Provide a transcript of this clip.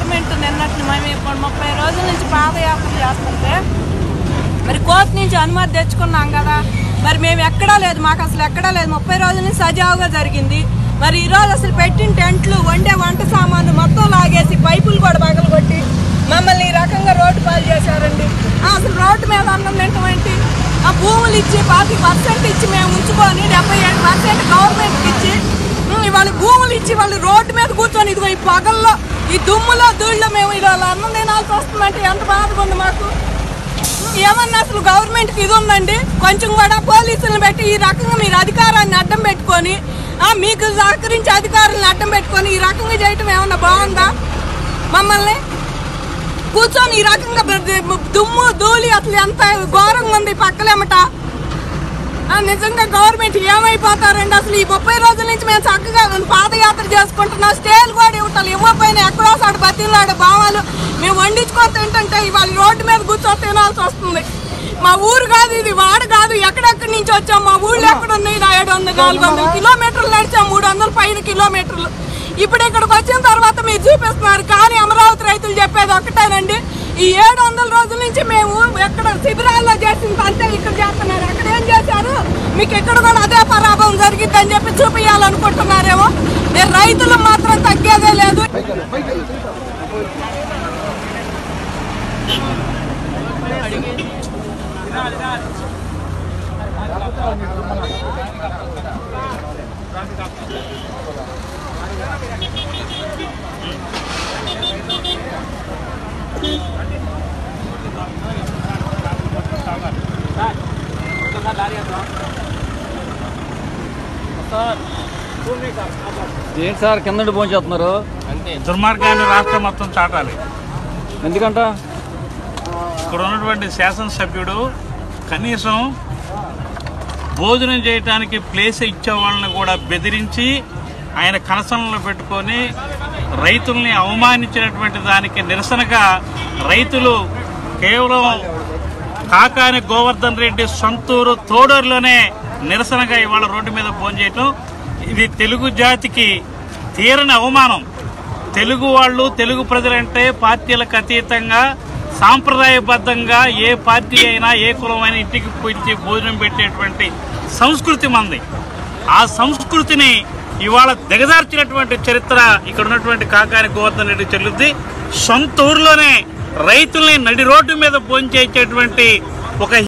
Government నిన్నట్లు మేము ఇప్పుడు 30 రోజుల నుంచి పాదయాత్ర చేస్తుంటే మరి కోర్టు నుంచి అనుమతి తెచ్చుకున్నాం కదా, మరి మేము ఎక్కడా లేదు, మాకు అసలు ఎక్కడా లేదు. 30 రోజుల నుంచి సజావుగా జరిగింది. మరి ఈరోజు అసలు పెట్టిన టెంట్లు, వంట సామాను మొత్తం లాగేసి పైపులు కూడా పగలగొట్టి మమ్మల్ని ఈ రకంగా రోడ్డు పాలు చేశారండి. అసలు రోడ్డు మీద అన్నం తింటామేంటి? ఆ భూములు ఇచ్చి 40% ఇచ్చి మేము ఉంచుకొని 77% గవర్నమెంట్కి ఇచ్చి వాళ్ళు భూములు ఇచ్చి వాళ్ళు రోడ్డు మీద కూర్చొని ఇదిగో ఈ పగల్లో ఈ దుమ్ములో ధూళ్ళలో మేము ఇలా అన్నం తినాల్సి వస్తుందంటే ఎంత బాధగా ఉంది మాకు. ఏమన్నా అసలు గవర్నమెంట్కి ఇది ఉందండి? కొంచెం కూడా పోలీసులను పెట్టి ఈ రకంగా మీరు అధికారాన్ని అడ్డం పెట్టుకొని మీకు సహకరించే అధికారులను అడ్డం పెట్టుకొని ఈ రకంగా చేయటం ఏమన్నా బాగుందా? మమ్మల్ని కూర్చొని ఈ రకంగా దుమ్ము ధూళి అసలు ఎంత ఘోరంగా ఉంది పక్కలేమట. నిజంగా గవర్నమెంట్ ఏమైపోతారండి? అసలు ఈ 30 రోజుల నుంచి మేము చక్కగా పాదయాత్ర చేసుకుంటున్నాం. స్టేలు కూడా ఇవ్వకపోయినా ఎక్కడో సాడు బతిలాడు భావాలు మేము వండించుకొని తింటుంటే ఇవాళ రోడ్డు మీద కూర్చొని తినాల్సి వస్తుంది. మా ఊరు కాదు, ఇది వాడు కాదు, ఎక్కడెక్కడి నుంచి వచ్చాం, మా ఊళ్ళో ఎక్కడ ఉన్నాయి? 700-400 కిలోమీటర్లు నడిచాం, 300 పైన కిలోమీటర్లు. ఇప్పుడు ఇక్కడికి వచ్చిన తర్వాత మీరు చూపిస్తున్నారు, కానీ అమరావతి రైతులు చెప్పేది ఒకటేనండి, ఈ 700 రోజుల నుంచి మేము ఎక్కడ శిబిరాల్లో చేసింది అంతే ఇక్కడ చేస్తున్నారు. అక్కడ ఏం చేశారు? మీకు ఇక్కడ కూడా అదే పరాభవం జరిగిద్దని చెప్పి చూపించాలనుకుంటున్నారేమో. మీరు రైతులు మాత్రం తగ్గేదే లేదు. ఏంటి సార్ కింద పోంచేస్తున్నారు? అంటే దుర్మార్గాన్ని రాష్ట్రం మొత్తం చాటాలి. ఎందుకంట ఇక్కడ ఉన్నటువంటి శాసనసభ్యుడు కనీసం భోజనం చేయడానికి ప్లేస్ ఇచ్చే వాళ్ళని కూడా బెదిరించి ఆయన కనసనలో పెట్టుకొని రైతుల్ని అవమానించినటువంటి దానికి నిరసనగా రైతులు కేవలం కాకాని గోవర్ధన్ రెడ్డి సొంతూరు తోడూరులోనే నిరసనగా ఇవాళ రోడ్డు మీద భోంచేయటం ఇది తెలుగు జాతికి తీరని అవమానం. తెలుగు వాళ్ళు, తెలుగు ప్రజలంటే పార్టీలకు అతీతంగా సాంప్రదాయబద్ధంగా ఏ పార్టీ అయినా ఏ కులమైనా ఇంటికి పోయి భోజనం పెట్టేటువంటి సంస్కృతి మంది. ఆ సంస్కృతిని ఇవాళ దిగజార్చినటువంటి చరిత్ర ఇక్కడ ఉన్నటువంటి కాకాని గోవర్ధన్ రెడ్డి చెల్లుద్ది. సొంత ఊర్లోనే రైతుల్ని నడి రోడ్డు మీద భోంచేసేటువంటి ఒక